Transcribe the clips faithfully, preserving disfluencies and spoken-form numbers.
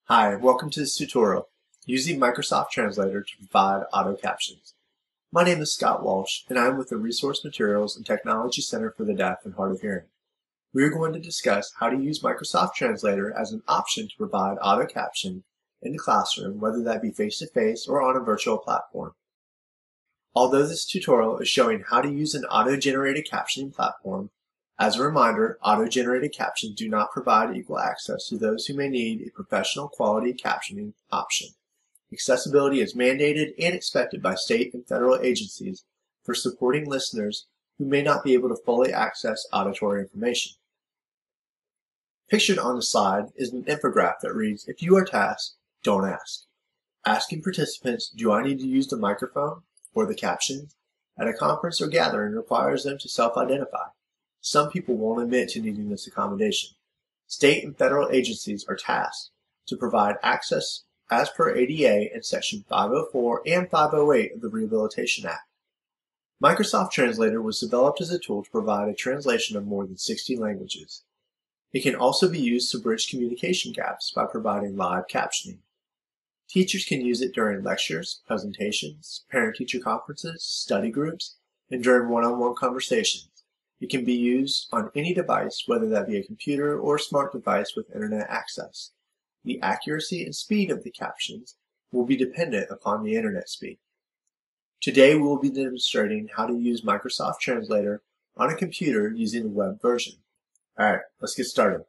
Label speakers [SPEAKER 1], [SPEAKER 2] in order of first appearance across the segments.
[SPEAKER 1] Hi, and welcome to this tutorial, using Microsoft Translator to provide auto captions. My name is Scott Walsh, and I'm with the Resource Materials and Technology Center for the Deaf and Hard of Hearing. We are going to discuss how to use Microsoft Translator as an option to provide auto caption in the classroom, whether that be face-to-face or on a virtual platform. Although this tutorial is showing how to use an auto-generated captioning platform, as a reminder, auto-generated captions do not provide equal access to those who may need a professional quality captioning option. Accessibility is mandated and expected by state and federal agencies for supporting listeners who may not be able to fully access auditory information. Pictured on the slide is an infographic that reads, "If you are tasked, don't ask." Asking participants, "Do I need to use the microphone or the captions?" at a conference or gathering requires them to self-identify. Some people won't admit to needing this accommodation. State and federal agencies are tasked to provide access as per A D A in Section five oh four and five oh eight of the Rehabilitation Act. Microsoft Translator was developed as a tool to provide a translation of more than sixty languages. It can also be used to bridge communication gaps by providing live captioning. Teachers can use it during lectures, presentations, parent-teacher conferences, study groups, and during one-on-one conversations. It can be used on any device, whether that be a computer or a smart device with internet access. The accuracy and speed of the captions will be dependent upon the internet speed. Today we will be demonstrating how to use Microsoft Translator on a computer using the web version. Alright, let's get started.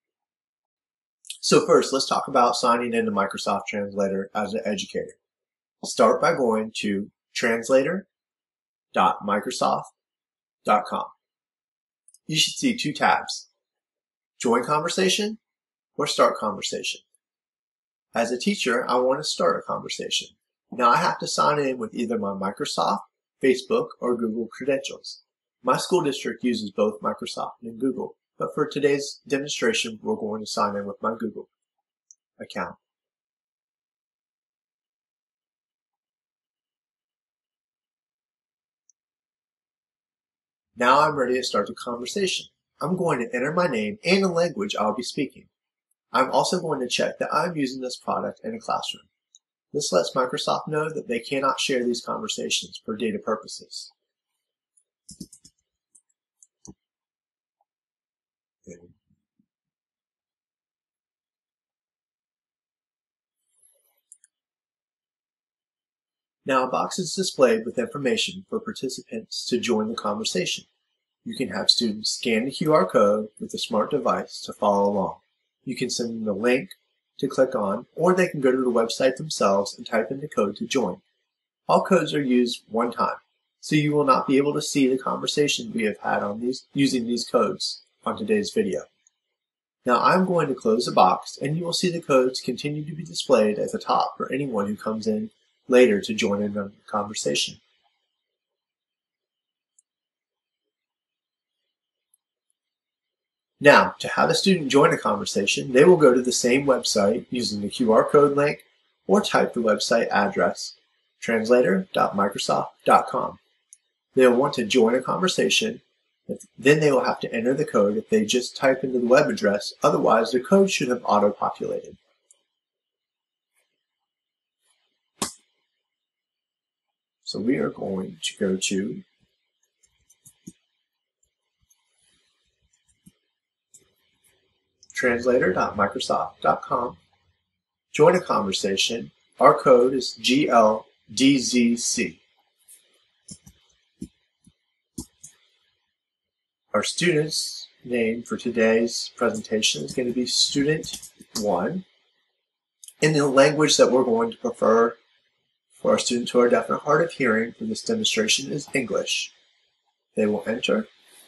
[SPEAKER 1] So first, let's talk about signing into Microsoft Translator as an educator. Start by going to translator dot microsoft dot com. You should see two tabs, Join Conversation or Start Conversation. As a teacher, I want to start a conversation. Now I have to sign in with either my Microsoft, Facebook, or Google credentials. My school district uses both Microsoft and Google, but for today's demonstration, we're going to sign in with my Google account. Now I'm ready to start the conversation. I'm going to enter my name and the language I'll be speaking. I'm also going to check that I'm using this product in a classroom. This lets Microsoft know that they cannot share these conversations for data purposes. Now a box is displayed with information for participants to join the conversation. You can have students scan the Q R code with a smart device to follow along. You can send them the link to click on, or they can go to the website themselves and type in the code to join. All codes are used one time, so you will not be able to see the conversation we have had on these using these codes on today's video. Now I'm going to close the box, and you will see the codes continue to be displayed at the top for anyone who comes in later to join in the conversation. Now, to have a student join a conversation, they will go to the same website using the Q R code link or type the website address, translator dot microsoft dot com. They will want to join a conversation, then they will have to enter the code if they just type into the web address, otherwise the code should have auto-populated. So we are going to go to translator dot microsoft dot com, join a conversation. Our code is G L D Z C. Our student's name for today's presentation is going to be Student one. And the language that we're going to prefer for our students who are deaf and hard of hearing for this demonstration is English. They will enter.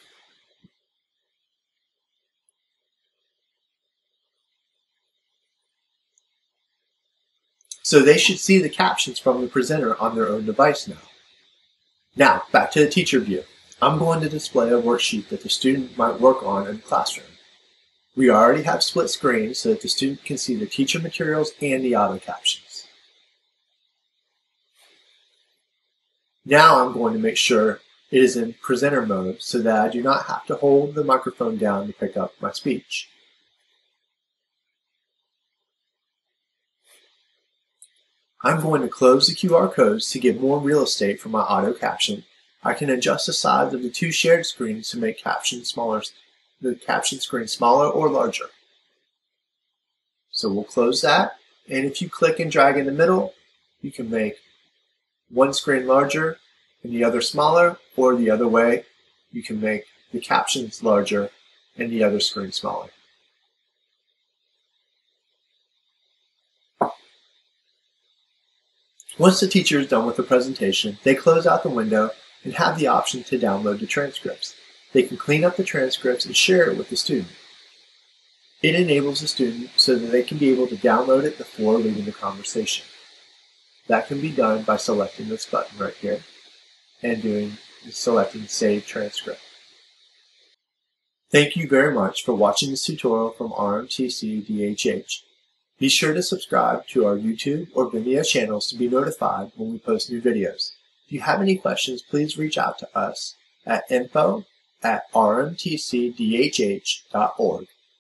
[SPEAKER 1] So they should see the captions from the presenter on their own device now. Now, back to the teacher view. I'm going to display a worksheet that the student might work on in the classroom. We already have split screens so that the student can see the teacher materials and the auto captions. Now I'm going to make sure it is in presenter mode so that I do not have to hold the microphone down to pick up my speech. I'm going to close the Q R codes to get more real estate for my auto caption. I can adjust the size of the two shared screens to make caption smaller, the caption screen smaller or larger. So we'll close that, and if you click and drag in the middle, you can make one screen larger and the other smaller, or the other way, you can make the captions larger and the other screen smaller. Once the teacher is done with the presentation, they close out the window and have the option to download the transcripts. They can clean up the transcripts and share it with the student. It enables the student so that they can be able to download it before leaving the conversation. That can be done by selecting this button right here and doing selecting Save Transcript. Thank you very much for watching this tutorial from R M T C D H H. Be sure to subscribe to our YouTube or Vimeo channels to be notified when we post new videos. If you have any questions, please reach out to us at info at R M T C D H H dot org.